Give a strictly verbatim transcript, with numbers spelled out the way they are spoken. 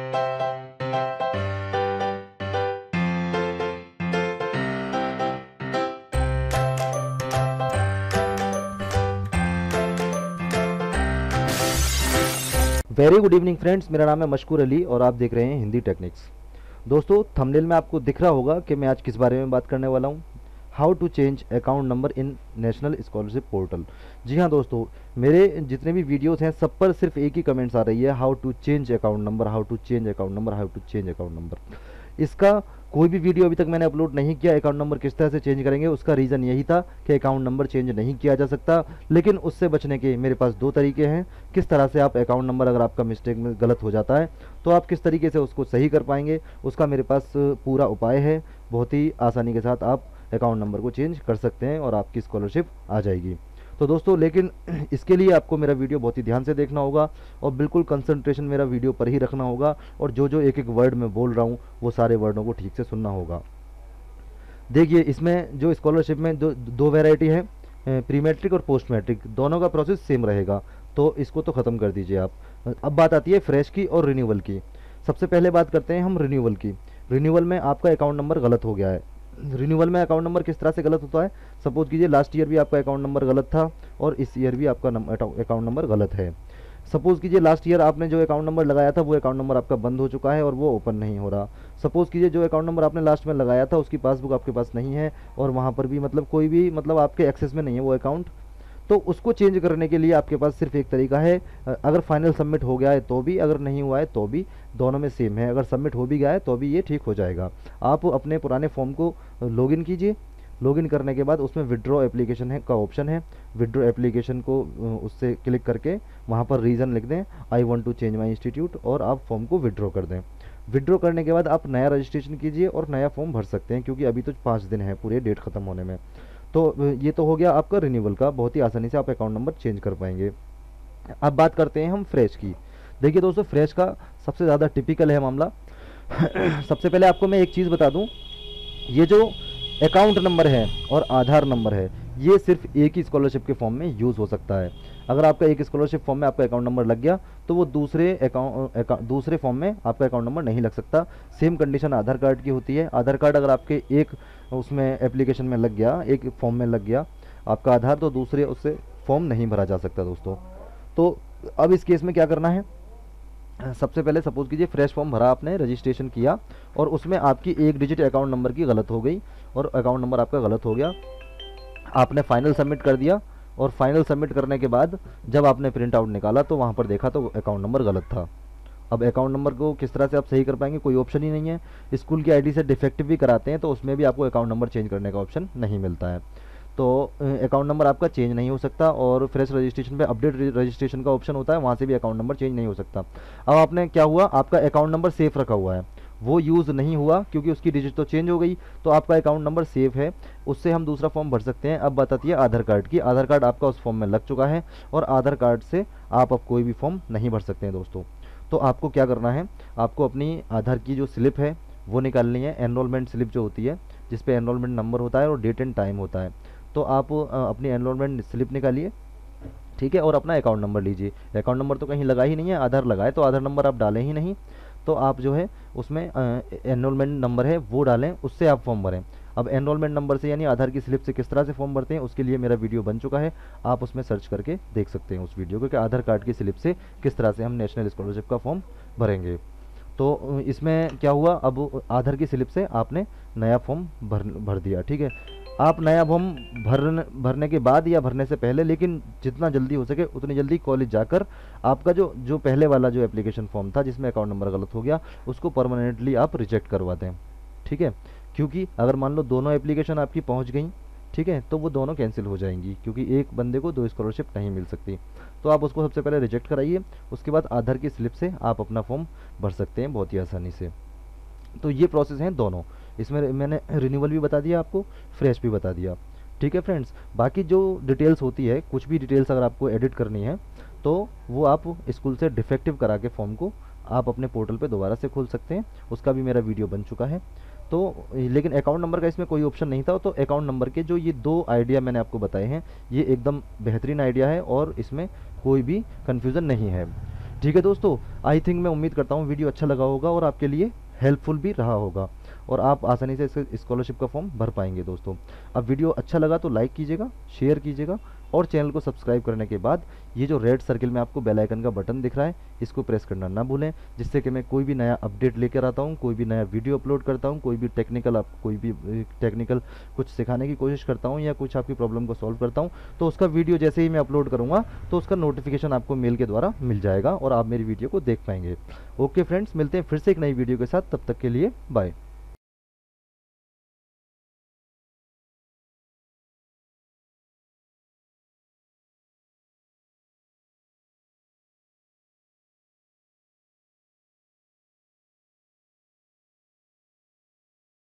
Very good evening friends, मेरा नाम है मशकूर अली और आप देख रहे हैं हिंदी टेक्निक्स। दोस्तों, थंबनेल में आपको दिख रहा होगा कि मैं आज किस बारे में बात करने वाला हूं। How to change account number in national scholarship portal. जी हाँ दोस्तों, मेरे जितने भी वीडियोस हैं सब पर सिर्फ एक ही कमेंट्स आ रही है, how to change account number, how to change account number, how to change account number. इसका कोई भी वीडियो अभी तक मैंने अपलोड नहीं किया अकाउंट नंबर किस तरह से चेंज करेंगे। उसका रीज़न यही था कि अकाउंट नंबर चेंज नहीं किया जा सकता, लेकिन उससे बचने के मेरे पास दो तरीके हैं। किस तरह से आप अकाउंट नंबर, अगर आपका मिस्टेक में गलत हो जाता है तो आप किस तरीके से उसको सही कर पाएंगे, उसका मेरे पास पूरा उपाय है। बहुत ही आसानी के साथ आप अकाउंट नंबर को चेंज कर सकते हैं और आपकी स्कॉलरशिप आ जाएगी। तो दोस्तों, लेकिन इसके लिए आपको मेरा वीडियो बहुत ही ध्यान से देखना होगा और बिल्कुल कंसंट्रेशन मेरा वीडियो पर ही रखना होगा, और जो जो एक एक वर्ड मैं बोल रहा हूँ वो सारे वर्डों को ठीक से सुनना होगा। देखिए, इसमें जो स्कॉलरशिप में दो दो वैरायटी है, प्रीमेट्रिक और पोस्ट मैट्रिक, दोनों का प्रोसेस सेम रहेगा, तो इसको तो ख़त्म कर दीजिए आप। अब बात आती है फ्रेश की और रिन्यूअल की। सबसे पहले बात करते हैं हम रिन्यूअल की। रिन्यूअल में आपका अकाउंट नंबर गलत हो गया है। रिन्यूअल में अकाउंट नंबर किस तरह से गलत होता है, सपोज कीजिए लास्ट ईयर भी आपका अकाउंट नंबर गलत था और इस ईयर भी आपका अकाउंट नंबर गलत है। सपोज कीजिए लास्ट ईयर आपने जो अकाउंट नंबर लगाया था वो अकाउंट नंबर आपका बंद हो चुका है और वो ओपन नहीं हो रहा। सपोज कीजिए जो अकाउंट नंबर आपने लास्ट में लगाया था उसकी पासबुक आपके पास नहीं है और वहाँ पर भी मतलब कोई भी मतलब आपके एक्सेस में नहीं है वो अकाउंट। तो उसको चेंज करने के लिए आपके पास सिर्फ एक तरीका है। अगर फाइनल सबमिट हो गया है तो भी, अगर नहीं हुआ है तो भी, दोनों में सेम है। अगर सबमिट हो भी गया है तो भी ये ठीक हो जाएगा। आप अपने पुराने फॉर्म को लॉगिन कीजिए। लॉगिन करने के बाद उसमें विड्रॉ एप्लीकेशन है का ऑप्शन है। विड्रॉ एप्लीकेशन को उससे क्लिक करके वहाँ पर रीज़न लिख दें, I want to change my institute, और आप फॉर्म को विड्रॉ कर दें। विड्रॉ करने के बाद आप नया रजिस्ट्रेशन कीजिए और नया फॉर्म भर सकते हैं, क्योंकि अभी तो पाँच दिन है पूरे डेट ख़त्म होने में। तो ये तो हो गया आपका रिन्यूअल का। बहुत ही आसानी से आप अकाउंट नंबर चेंज कर पाएंगे। अब बात करते हैं हम फ्रेश की। देखिए दोस्तों, फ्रेश का सबसे ज़्यादा टिपिकल है मामला। सबसे पहले आपको मैं एक चीज़ बता दूं, ये जो अकाउंट नंबर है और आधार नंबर है ये सिर्फ एक ही स्कॉलरशिप के फॉर्म में यूज़ हो सकता है। अगर आपका एक स्कॉलरशिप फॉर्म में आपका अकाउंट नंबर लग गया तो वो दूसरे अकाउंट दूसरे फॉर्म में आपका अकाउंट नंबर नहीं लग सकता। सेम कंडीशन आधार कार्ड की होती है। आधार कार्ड अगर आपके एक उसमें एप्लीकेशन में लग गया, एक फॉर्म में लग गया आपका आधार, तो दूसरे उससे फॉर्म नहीं भरा जा सकता दोस्तों। तो अब इस केस में क्या करना है, सबसे पहले सपोज कीजिए फ्रेश फॉर्म भरा आपने, रजिस्ट्रेशन किया और उसमें आपकी एक डिजिट अकाउंट नंबर की गलत हो गई और अकाउंट नंबर आपका गलत हो गया। आपने फाइनल सबमिट कर दिया और फाइनल सबमिट करने के बाद जब आपने प्रिंट आउट निकाला तो वहाँ पर देखा तो अकाउंट नंबर गलत था। अब अकाउंट नंबर को किस तरह से आप सही कर पाएंगे, कोई ऑप्शन ही नहीं है। स्कूल की आईडी से डिफेक्टिव भी कराते हैं तो उसमें भी आपको अकाउंट नंबर चेंज करने का ऑप्शन नहीं मिलता है। तो अकाउंट नंबर आपका चेंज नहीं हो सकता। और फ्रेश रजिस्ट्रेशन पे अपडेट रजिस्ट्रेशन का ऑप्शन होता है, वहाँ से भी अकाउंट नंबर चेंज नहीं हो सकता। अब आपने क्या हुआ, आपका अकाउंट नंबर सेफ रखा हुआ है, वो यूज़ नहीं हुआ क्योंकि उसकी डिजिट तो चेंज हो गई, तो आपका अकाउंट नंबर सेफ है, उससे हम दूसरा फॉर्म भर सकते हैं। अब बात आती है आधार कार्ड की। आधार कार्ड आपका उस फॉर्म में लग चुका है और आधार कार्ड से आप अब कोई भी फॉर्म नहीं भर सकते हैं दोस्तों। तो आपको क्या करना है, आपको अपनी आधार की जो स्लिप है वो निकालनी है। एनरोलमेंट स्लिप जो होती है जिस पे एनरोलमेंट नंबर होता है और डेट एंड टाइम होता है, तो आप अपनी एनरोलमेंट स्लिप निकालिए, ठीक है, और अपना अकाउंट नंबर लीजिए। अकाउंट नंबर तो कहीं लगा ही नहीं है, आधार लगाए तो आधार नंबर आप डालें ही नहीं, तो आप जो है उसमें एनरोलमेंट नंबर है वो डालें, उससे आप फॉर्म भरें। अब एनरोलमेंट नंबर से यानी आधार की स्लिप से किस तरह से फॉर्म भरते हैं उसके लिए मेरा वीडियो बन चुका है, आप उसमें सर्च करके देख सकते हैं उस वीडियो को कि आधार कार्ड की स्लिप से किस तरह से हम नेशनल स्कॉलरशिप का फॉर्म भरेंगे। तो इसमें क्या हुआ, अब आधार की स्लिप से आपने नया फॉर्म भर भर दिया, ठीक है। आप नया फॉर्म भरने भरने के बाद या भरने से पहले, लेकिन जितना जल्दी हो सके उतनी जल्दी कॉलेज जाकर आपका जो जो पहले वाला जो एप्लीकेशन फॉर्म था जिसमें अकाउंट नंबर गलत हो गया उसको परमानेंटली आप रिजेक्ट करवा दें, ठीक है। क्योंकि अगर मान लो दोनों एप्लीकेशन आपकी पहुंच गई, ठीक है, तो वो दोनों कैंसिल हो जाएंगी, क्योंकि एक बंदे को दो स्कॉलरशिप नहीं मिल सकती। तो आप उसको सबसे पहले रिजेक्ट कराइए, उसके बाद आधार की स्लिप से आप अपना फॉर्म भर सकते हैं बहुत ही आसानी से। तो ये प्रोसेस हैं दोनों। इसमें मैंने रिन्यूअल भी बता दिया आपको, फ्रेश भी बता दिया, ठीक है फ्रेंड्स। बाकी जो डिटेल्स होती है, कुछ भी डिटेल्स अगर आपको एडिट करनी है तो वो आप स्कूल से डिफेक्टिव करा के फॉर्म को आप अपने पोर्टल पे दोबारा से खोल सकते हैं, उसका भी मेरा वीडियो बन चुका है। तो लेकिन अकाउंट नंबर का इसमें कोई ऑप्शन नहीं था, तो अकाउंट नंबर के जो ये दो आइडिया मैंने आपको बताए हैं ये एकदम बेहतरीन आइडिया है और इसमें कोई भी कन्फ्यूज़न नहीं है। ठीक है दोस्तों, आई थिंक मैं उम्मीद करता हूँ वीडियो अच्छा लगा होगा और आपके लिए हेल्पफुल भी रहा होगा और आप आसानी से इस स्कॉलरशिप का फॉर्म भर पाएंगे दोस्तों। अब वीडियो अच्छा लगा तो लाइक कीजिएगा, शेयर कीजिएगा और चैनल को सब्सक्राइब करने के बाद ये जो रेड सर्किल में आपको बेल आइकन का बटन दिख रहा है इसको प्रेस करना ना भूलें, जिससे कि मैं कोई भी नया अपडेट लेकर आता हूँ, कोई भी नया वीडियो अपलोड करता हूँ, कोई भी टेक्निकल आप कोई भी टेक्निकल कुछ सिखाने की कोशिश करता हूँ या कुछ आपकी प्रॉब्लम को सॉल्व करता हूँ, तो उसका वीडियो जैसे ही मैं अपलोड करूँगा तो उसका नोटिफिकेशन आपको मेल के द्वारा मिल जाएगा और आप मेरी वीडियो को देख पाएंगे। ओके फ्रेंड्स, मिलते हैं फिर से एक नई वीडियो के साथ, तब तक के लिए बाय।